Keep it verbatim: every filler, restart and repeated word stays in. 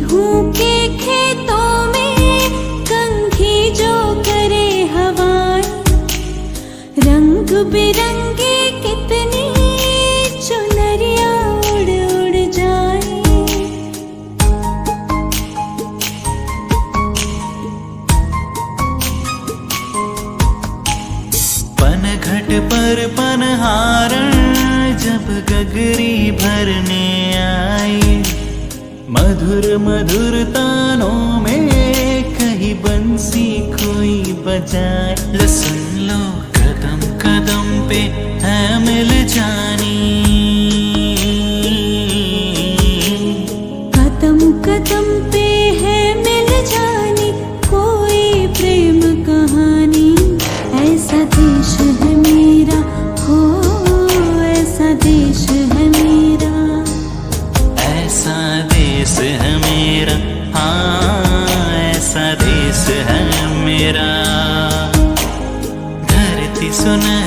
गेहूं के खेतों में कंघी जो करे हवाएं, रंग बिरंगी कितनी चुनरिया उड़ उड़ जाए। पनघट पर पनहारण जब गगरी भरने आई, मधुर मधुर तानों में कहीं बंसी कोई बजाए। लो सुन लो कदम कदम पे है मिल जानी, कदम कदम पे है मिल जानी कोई प्रेम कहानी। ऐसा देश है मेरा, हो ऐसा देश है मेरा, ऐसा देश है मेरा, हाँ ऐसा देश है मेरा। धरती सुना